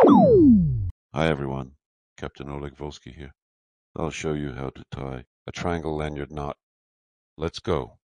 Hi everyone, Captain Oleg Volsky here. I'll show you how to tie a triangle lanyard knot. Let's go.